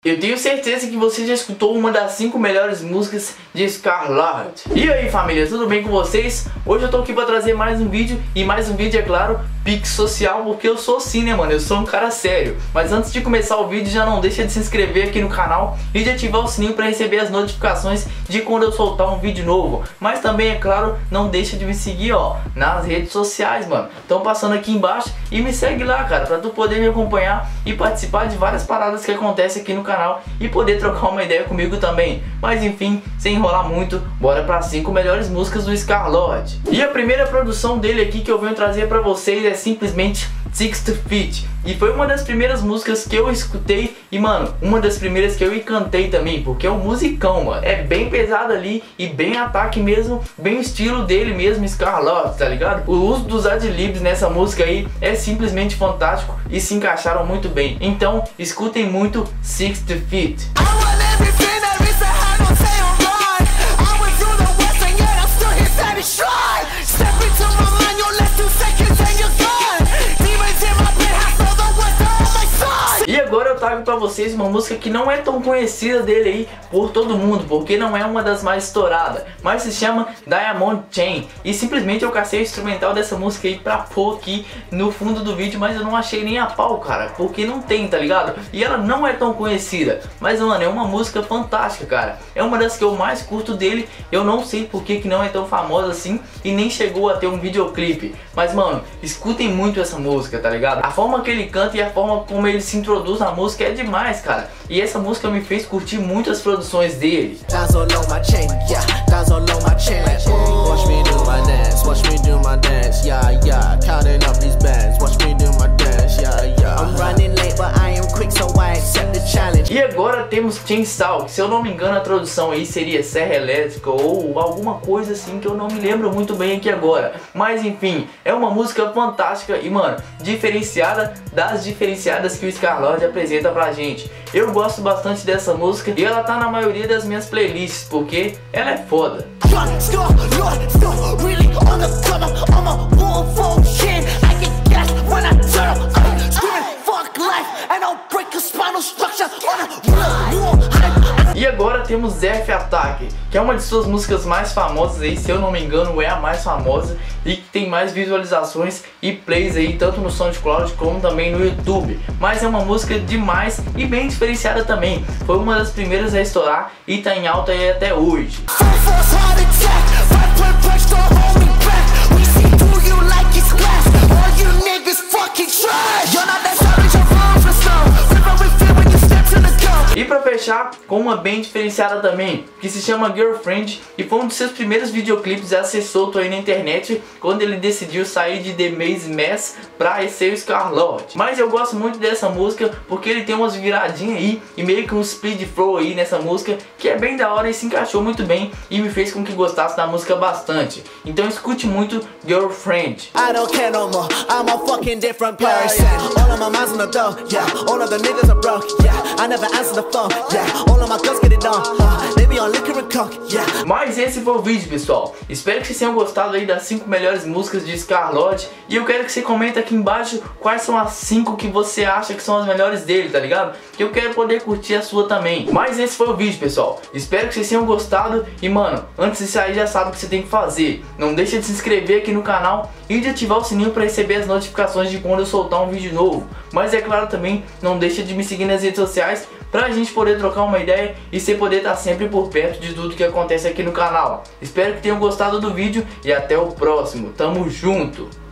Eu tenho certeza que você já escutou uma das 5 melhores músicas de Scarlett. E aí família, tudo bem com vocês? Hoje eu tô aqui pra trazer mais um vídeo. E mais um vídeo, é claro, Pix Social, porque eu sou assim, né mano, eu sou um cara sério. Mas antes de começar o vídeo, já não deixa de se inscrever aqui no canal e de ativar o sininho pra receber as notificações de quando eu soltar um vídeo novo. Mas também, é claro, não deixa de me seguir, ó, nas redes sociais, mano. Estão passando aqui embaixo e me segue lá, cara, pra tu poder me acompanhar e participar de várias paradas que acontecem aqui no canal e poder trocar uma ideia comigo também. Mas enfim, sem enrolar muito, bora para 5 melhores músicas do Scarlett. E a primeira produção dele aqui que eu venho trazer para vocês é simplesmente 60 Feet. E foi uma das primeiras músicas que eu escutei e, mano, uma das primeiras que eu cantei também, porque é um musicão, mano. É bem pesado ali e bem ataque mesmo, bem estilo dele mesmo, Scarlett, tá ligado? O uso dos adlibs nessa música aí é simplesmente fantástico e se encaixaram muito bem. Então, escutem muito 60 Feet. E agora eu trago pra vocês uma música que não é tão conhecida dele aí por todo mundo, porque não é uma das mais estouradas, mas se chama Diamond Chain. E simplesmente eu cacei o instrumental dessa música aí pra pôr aqui no fundo do vídeo, mas eu não achei nem a pau, cara, porque não tem, tá ligado? E ela não é tão conhecida, mas mano, é uma música fantástica, cara. É uma das que eu mais curto dele. Eu não sei por que não é tão famosa assim e nem chegou a ter um videoclipe. Mas mano, escutem muito essa música, tá ligado? A forma que ele canta e a forma como ele se introduz na música é demais, cara. E essa música me fez curtir muito as produções dele. E agora temos Chainsaw, que se eu não me engano a tradução aí seria serra elétrica ou alguma coisa assim que eu não me lembro muito bem aqui agora. Mas enfim, é uma música fantástica e mano, diferenciada das diferenciadas que o Scarlett apresenta pra gente. Eu gosto bastante dessa música e ela tá na maioria das minhas playlists, porque ela é foda. E agora temos F Attack, que é uma de suas músicas mais famosas aí, se eu não me engano é a mais famosa e que tem mais visualizações e plays aí, tanto no SoundCloud como também no YouTube. Mas é uma música demais e bem diferenciada também. Foi uma das primeiras a estourar e tá em alta aí até hoje. E pra fechar, com uma bem diferenciada também, que se chama Girlfriend, e foi um dos seus primeiros videoclipes a ser solto aí na internet, quando ele decidiu sair de The Maze Mess pra ser o Scarlett. Mas eu gosto muito dessa música, porque ele tem umas viradinhas aí, e meio que um speed flow aí nessa música, que é bem da hora e se encaixou muito bem, e me fez com que gostasse da música bastante. Então escute muito Girlfriend. I don't care no more, I'm a fucking different person. All of my minds on the door, yeah. All of the niggas are broke, yeah. I never answer the phone, yeah. All of my girls get it on, they be on liquor and coke, yeah. Mas esse foi o vídeo, pessoal. Espero que vocês tenham gostado aí das 5 melhores músicas de Scarlett. E eu quero que você comente aqui embaixo quais são as 5 que você acha que são as melhores dele, tá ligado? Que eu quero poder curtir a sua também. Mas esse foi o vídeo, pessoal. Espero que vocês tenham gostado. E mano, antes de sair já sabe o que você tem que fazer. Não deixa de se inscrever aqui no canal e de ativar o sininho para receber as notificações de quando eu soltar um vídeo novo. Mas é claro também, não deixa de me seguir nas redes sociais pra gente poder trocar uma ideia e você poder estar sempre por perto de tudo que acontece aqui no canal. Espero que tenham gostado do vídeo e até o próximo. Tamo junto!